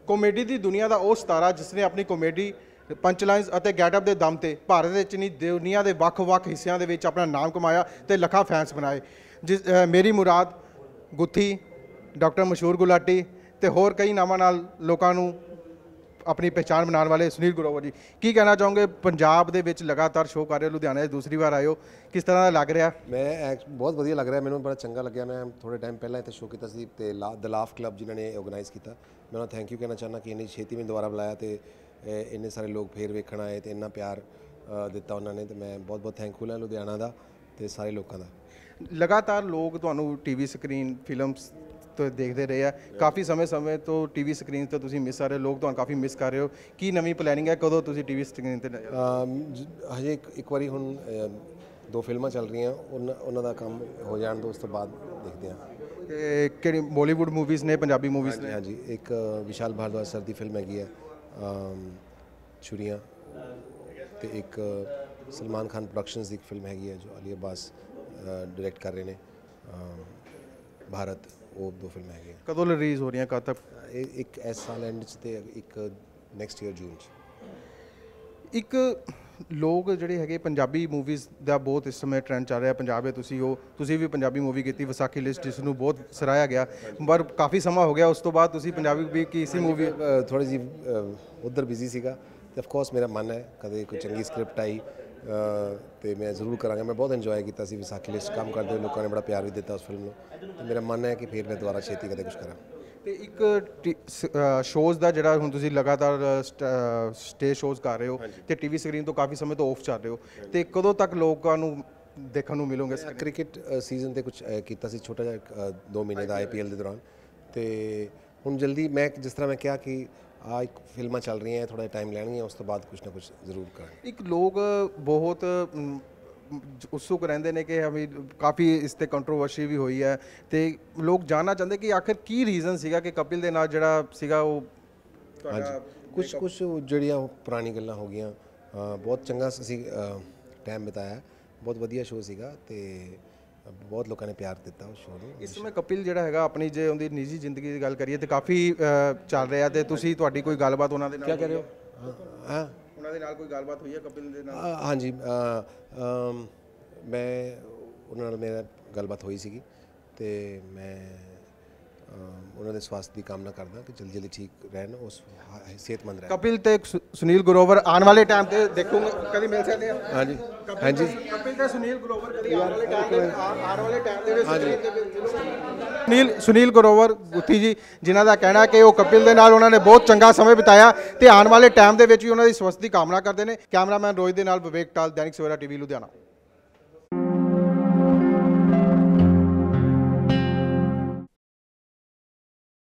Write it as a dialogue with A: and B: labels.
A: Comedy की दुनिया का वह सितारा जिसने अपनी कॉमेडी पंचलाइनस और गैटअप के दम से भारत नहीं दुनिया के ਵੱਖ-ਵੱਖ हिस्सों के अपना नाम कमाया तो लखा फैंस बनाए। जिस मेरी मुराद, गुत्थी, डॉक्टर मशहूर गुलाटी तो होर कई नामां नाल लोकां नूं अपनी पहचान बनाने वाले सुनील ग्रोवर जी, की कहना चाहोगे? पंजाब दे विच लगातार शो कर रहे हो, लुधियाने दूसरी बार आए हो, किस तरह का लग रहा?
B: मैं बहुत वधिया लग रहा है, मैंने बड़ा चंगा लग्या। मैं थोड़े टाइम पहले इतने शो किया द लाफ क्लब जिन्होंने ऑर्गेनाइज किया, मैं उन्हें थैंक यू कहना चाहना कि इन्नी छेती में दोबारा बुलाया तो इन्ने सारे लोग फिर वेखण आए तो इन्ना प्यार दिता उन्होंने, तो मैं बहुत बहुत थैंकफुल हाँ लुधियाना का तो सारे लोगों का।
A: लगातार लोग तुहानू टीवी स्क्रीन फिल्म्स तो देखते रहे हैं, काफ़ी समय तो टीवी स्क्रीन तो तुसीं मिस कर रहे हो, लोग तो काफ़ी मिस कर रहे हो, की नवी प्लैनिंग है, कदों तुसीं टीवी स्क्रीन ते?
B: हजे एक बारी हुण 2 फिल्मां चल रही हैं, उन्हां दा काम हो जाण तो उस तो बाद देखते हैं।
A: कि बॉलीवुड मूवीज़ ने, पंजाबी मूवीज़ ने?
B: हाँ जी, एक विशाल भारद्वाज सर की फिल्म हैगी है छुरियां, तो एक सलमान खान प्रोडक्शंस की फिल्म हैगी है जो अली अब्बास डायरैक्ट कर रहे हैं, भारत, वो 2 फिल्म है।
A: कदों रिलीज़ हो रही हैं, कद तक?
B: एक इस साल एंड ते एक नैक्सट ईयर जून।
A: एक लोग ਜਿਹੜੇ ਹੈਗੇ ਪੰਜਾਬੀ ਮੂਵੀਜ਼ ਦਾ ਬਹੁਤ ਇਸ ਸਮੇਂ ਟ੍ਰੈਂਡ ਚੱਲ ਰਿਹਾ ਪੰਜਾਬ ਹੈ, ਤੁਸੀਂ ਵੀ ਪੰਜਾਬੀ ਮੂਵੀ ਕੀਤੀ ਵਿਸਾਖੀ ਲਿਸਟ, ਜਿਸ ਨੂੰ ਬਹੁਤ ਸਰਾਹਿਆ ਗਿਆ, ਪਰ ਕਾਫੀ ਸਮਾਂ ਹੋ ਗਿਆ ਉਸ ਤੋਂ ਬਾਅਦ ਤੁਸੀਂ ਪੰਜਾਬੀ ਵੀ ਕਿਸੇ ਮੂਵੀ?
B: ਥੋੜੀ ਜੀ ਉਧਰ ਬਿਜ਼ੀ ਸੀਗਾ ਤੇ ਆਫ ਕੋਰਸ ਮੇਰਾ ਮਨ ਹੈ ਕਦੇ ਕੋਈ ਚੰਗੀ ਸਕ੍ਰਿਪਟ ਆਈ तो मैं जरूर कराँगा। मैं बहुत इंजॉय किया विसाखी लिस्ट, काम करते हुए लोगों ने बड़ा प्यार भी दिता उस फिल्म में, तो मेरा मन है कि फिर मैं दोबारा छेती कदे कुछ करा।
A: तो एक शोज़ का जिहड़ा हुण तुसीं लगातार स्टेज शोज़ कर रहे हो तो टीवी स्क्रीन तो काफ़ी समय तो ऑफ चल रहे हो, तो कदों तक लोगों नूं देखण नूं मिलोगे?
B: क्रिकेट सीजन तो कुछ किया छोटा जिहा 2 महीने का IPL के दौरान, तो हुण जल्दी मैं जिस तरह मैं कहा कि एक फिल्मां चल रही हैं, थोड़ा टाइम लैणगियां, उस तो बाद कुछ ना कुछ जरूर करें।
A: एक लोग बहुत उत्सुक रहते हैं कि हमें काफ़ी इस ते कंट्रोवर्सी भी हुई है, तो लोग जानना चाहते कि आखिर की रीज़न सीगा कि कपिल दे नाल जिहड़ा सीगा वो?
B: हाँ जी, कुछ जिहड़ियां पुरानी गल्लां हो गईयां, बहुत चंगा असीं टाइम बिताया, बहुत वधिया शो सीगा ते बहुत लोगों ने प्यार दिता उस शो ਨੂੰ।
A: इस समय कपिल ਜਿਹੜਾ ਹੈਗਾ ਆਪਣੀ ਜੇ ਉਹਦੀ ਨਿੱਜੀ ਜ਼ਿੰਦਗੀ ਦੀ ਗੱਲ ਕਰੀਏ ਤੇ ਕਾਫੀ ਚੱਲ ਰਿਹਾ, ਤੇ ਤੁਸੀਂ ਤੁਹਾਡੀ ਕੋਈ ਗੱਲਬਾਤ ਉਹਨਾਂ ਦੇ ਨਾਲ?
B: ਕੀ ਕਹਿ ਰਹੇ ਹੋ? ਹਾਂ,
A: ਉਹਨਾਂ ਦੇ ਨਾਲ ਕੋਈ ਗੱਲਬਾਤ ਹੋਈ ਹੈ ਕਪਿਲ ਦੇ ਨਾਲ?
B: हाँ जी, मैं ਉਹਨਾਂ ਨਾਲ ਮੇਰਾ ਗੱਲਬਾਤ ਹੋਈ ਸੀਗੀ ਤੇ ਮੈਂ ਉਹਨਾਂ ਦੇ ਸਵਾਸਥ ਦੀ ਕਾਮਨਾ ਕਰਦਾ ਕਿ ਜਲਦੀ ਠੀਕ ਰਹਿਣ, ਉਸ ਸਿਹਤਮੰਦ ਰਹਿਣ।
A: ਕਪਿਲ ਤੇ ਸੁਨੀਲ ਗਰੋਵਰ ਆਉਣ ਵਾਲੇ ਟਾਈਮ ਤੇ ਦੇਖੋਗੇ, ਕਦੀ ਮਿਲ ਸਕਦੇ ਆ?
B: हाँ जी, हाँ जी,
A: ਕਪਿਲ ਤੇ ਸੁਨੀਲ ਗਰੋਵਰ ਕਦੀ ਆਉਣ ਵਾਲੇ ਟਾਈਮ ਦੇ ਵਿੱਚ ਸੁਨੀਲ ਗਰੋਵਰ ਗੁੱਥੀ ਜੀ, ਜਿਨ੍ਹਾਂ ਦਾ ਕਹਿਣਾ ਕਿ ਉਹ ਕਪਿਲ ਦੇ ਨਾਲ ਉਹਨਾਂ ਨੇ ਬਹੁਤ ਚੰਗਾ ਸਮਾਂ ਬਿਤਾਇਆ ਤੇ ਆਉਣ ਵਾਲੇ ਟਾਈਮ ਦੇ ਵਿੱਚ ਵੀ ਉਹਨਾਂ ਦੀ ਸਵਸਥ ਦੀ ਕਾਮਨਾ ਕਰਦੇ ਨੇ। ਕੈਮਰਾਮੈਨ ਰੋਹਿਤ ਦੇ ਨਾਲ ਵਿਵੇਕ ਟਾਲ, ਦੈਨਿਕ ਸਵੇਰਾ TV ਲੁਧਿਆਣਾ।